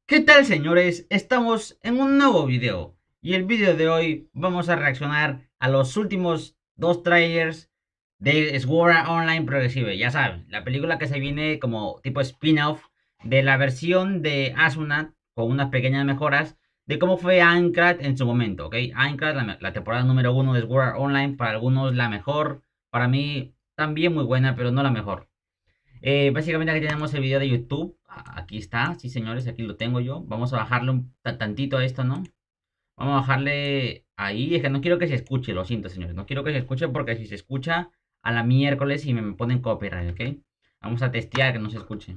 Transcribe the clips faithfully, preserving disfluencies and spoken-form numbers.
¿Qué tal, señores? Estamos en un nuevo video y el video de hoy vamos a reaccionar a los últimos dos trailers de Sword Art Online Progressive. Ya saben, la película que se viene como tipo spin-off de la versión de Asuna con unas pequeñas mejoras de cómo fue Aincrad en su momento, ¿ok? Aincrad, la, la temporada número uno de Sword Art Online, para algunos la mejor, para mí también muy buena, pero no la mejor. Eh, básicamente aquí tenemos el video de YouTube. A- Aquí está, sí señores, aquí lo tengo yo. Vamos a bajarle un ta- tantito a esto, ¿no? Vamos a bajarle ahí. Es que no quiero que se escuche, lo siento señores. No quiero que se escuche porque si se escucha a la miércoles y me ponen copyright, ¿ok? Vamos a testear que no se escuche.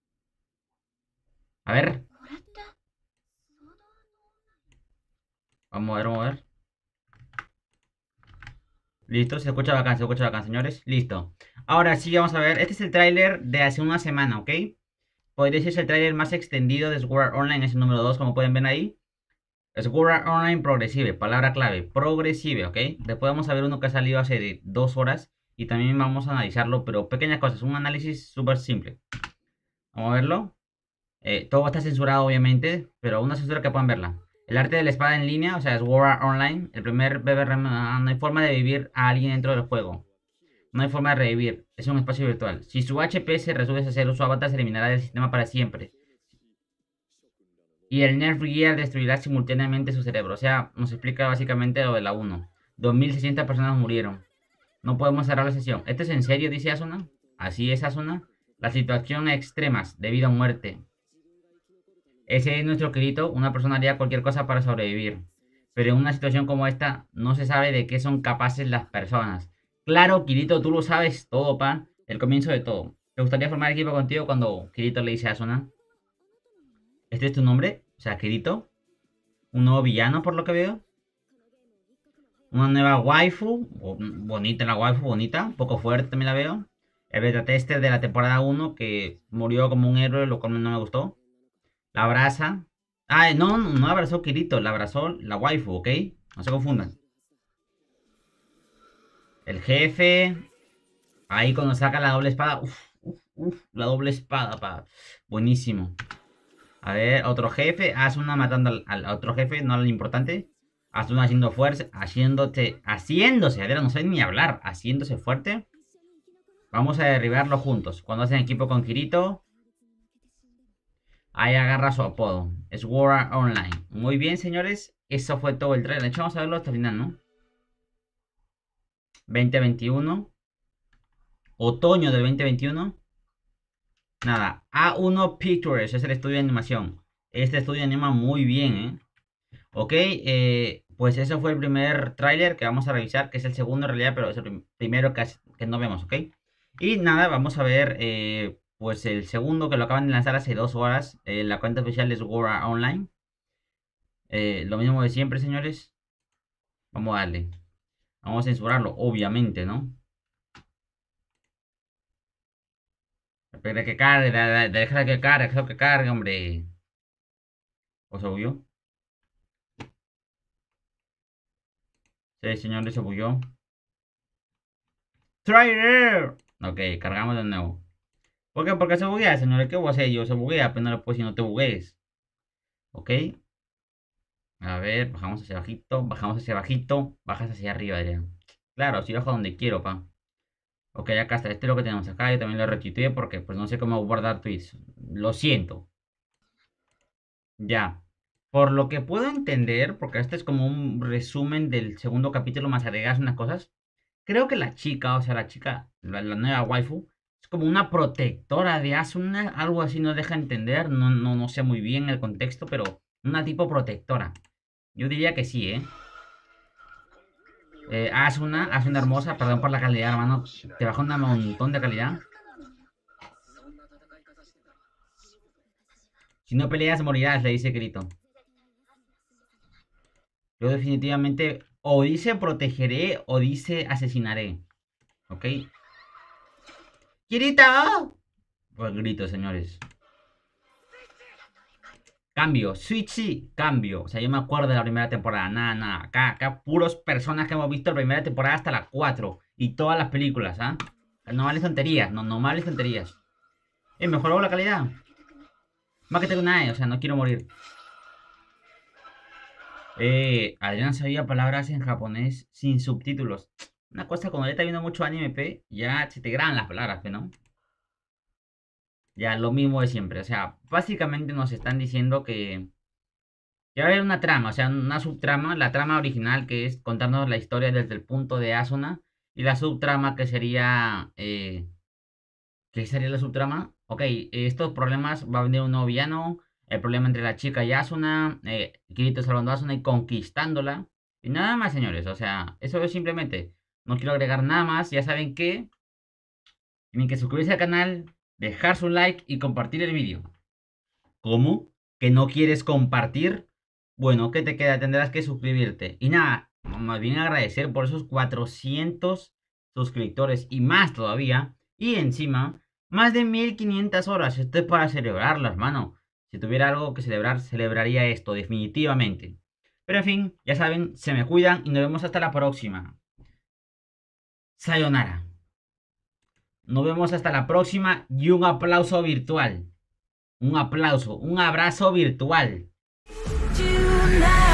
A ver, vamos a ver, vamos a ver. Listo, se escucha bacán, se escucha bacán, señores. Listo. Ahora sí, vamos a ver. Este es el tráiler de hace una semana, ¿ok? Podría ser el tráiler más extendido de Sword Art Online, es el número dos como pueden ver ahí. Sword Art Online Progressive, palabra clave, progresive, ¿ok? Después vamos a ver uno que ha salido hace de dos horas y también vamos a analizarlo, pero pequeñas cosas, un análisis súper simple. Vamos a verlo. Eh, todo está censurado, obviamente, pero una censura que puedan verla. El arte de la espada en línea, o sea, Sword Art Online, el primer B B R M, no hay forma de vivir a alguien dentro del juego. No hay forma de revivir, es un espacio virtual. Si su H P se resuelve a cero, su avatar se eliminará del sistema para siempre. Y el Nerf Gear destruirá simultáneamente su cerebro. O sea, nos explica básicamente lo de la uno. dos mil seiscientas personas murieron. No podemos cerrar la sesión. ¿Esto es en serio? Dice Asuna. Así es, Asuna. La situación extremas de vida o muerte. Ese es nuestro querido. Una persona haría cualquier cosa para sobrevivir. Pero en una situación como esta, no se sabe de qué son capaces las personas. Claro, Kirito, tú lo sabes todo, pa. El comienzo de todo. ¿Te gustaría formar equipo contigo cuando Kirito le dice a Asuna? ¿Este es tu nombre? O sea, Kirito. Un nuevo villano, por lo que veo. Una nueva waifu. Bonita la waifu, bonita. Un poco fuerte también la veo. El beta tester de la temporada uno que murió como un héroe, lo cual no me gustó. La abraza. Ah, no, no, no abrazó a Kirito, la abrazó la waifu, ¿ok? No se confundan. El jefe. Ahí cuando saca la doble espada. Uf, uf, uf, la doble espada, pa. Buenísimo. A ver, otro jefe. Asuna matando al, al otro jefe, no al importante. Asuna haciendo fuerza, haciéndote, haciéndose, a ver, no sé ni hablar, haciéndose fuerte. Vamos a derribarlo juntos. Cuando hacen equipo con Kirito, ahí agarra su apodo. Sword Art Online. Muy bien, señores. Eso fue todo el trailer. De hecho, vamos a verlo hasta el final, ¿no? veinte veintiuno. Otoño del veinte veintiuno. Nada. A uno Pictures es el estudio de animación. Este estudio anima muy bien, ¿eh? Ok, eh, pues eso fue el primer tráiler que vamos a revisar, que es el segundo en realidad, pero es el prim- primero que, que no vemos, ¿ok? Y nada, vamos a ver eh, pues el segundo que lo acaban de lanzar hace dos horas, eh, la cuenta oficial de Sword Art Online. Eh, lo mismo de siempre, señores. Vamos a darle. Vamos a censurarlo, obviamente, ¿no? Espera que cargue, da- da- deja que cargue, deja que cargue, hombre. ¿O se bugueó? Sí, señores, se bugueó. ¡Trailer! Ok, cargamos de nuevo. ¿Por qué? Porque se buguea, señores. ¿Qué voy a hacer yo? Se buguea, pero no lo puedo si no te buguees. ¿Ok? A ver, bajamos hacia bajito, bajamos hacia bajito, bajas hacia arriba, Adrián. Claro, si bajo donde quiero, pa. Ok, acá está, este es lo que tenemos acá, yo también lo retuiteé porque pues no sé cómo guardar tweets. Lo siento. Ya. Por lo que puedo entender, porque este es como un resumen del segundo capítulo más agregadas unas cosas. Creo que la chica, o sea, la chica, la, la nueva waifu, es como una protectora de Asuna, algo así no deja entender, no, no, no sé muy bien el contexto, pero una tipo protectora. Yo diría que sí, ¿eh? Eh, Asuna, Asuna hermosa, perdón por la calidad, hermano, te baja un montón de calidad. Si no peleas, morirás, le dice Kirito. Yo definitivamente o dice protegeré o dice asesinaré. ¿Ok? ¡Kirito! Pues grito, señores. Cambio, Switch sí, cambio. O sea, yo me acuerdo de la primera temporada. Nada, nada. Acá, acá puros personas que hemos visto la primera temporada hasta la cuatro. Y todas las películas, ¿ah? No vales tonterías, no, no vales tonterías. Eh, mejoró la calidad. Más que tengo nada, o sea, no quiero morir. Eh, Adrián sabía palabras en japonés sin subtítulos. Una cosa, cuando ya está viendo mucho anime, pe, ya se te graban las palabras, pe, ¿no? Ya lo mismo de siempre. O sea, básicamente nos están diciendo que, que va a haber una trama, o sea, una subtrama. La trama original que es contarnos la historia desde el punto de Asuna. Y la subtrama que sería... Eh, ¿qué sería la subtrama? Ok, estos problemas va a venir un nuevo villano. El problema entre la chica y Asuna. Eh, Kirito salvando a Asuna y conquistándola. Y nada más, señores. O sea, eso es simplemente. No quiero agregar nada más. Ya saben que tienen que suscribirse al canal, dejar su like y compartir el vídeo. ¿Cómo? ¿Que no quieres compartir? Bueno, ¿qué te queda? Tendrás que suscribirte. Y nada, más bien agradecer por esos cuatrocientos suscriptores y más todavía. Y encima, más de mil quinientas horas. Esto es para celebrarlo, hermano. Si tuviera algo que celebrar, celebraría esto, definitivamente. Pero en fin, ya saben, se me cuidan y nos vemos hasta la próxima. Sayonara. Nos vemos hasta la próxima y un aplauso virtual. Un aplauso, un abrazo virtual.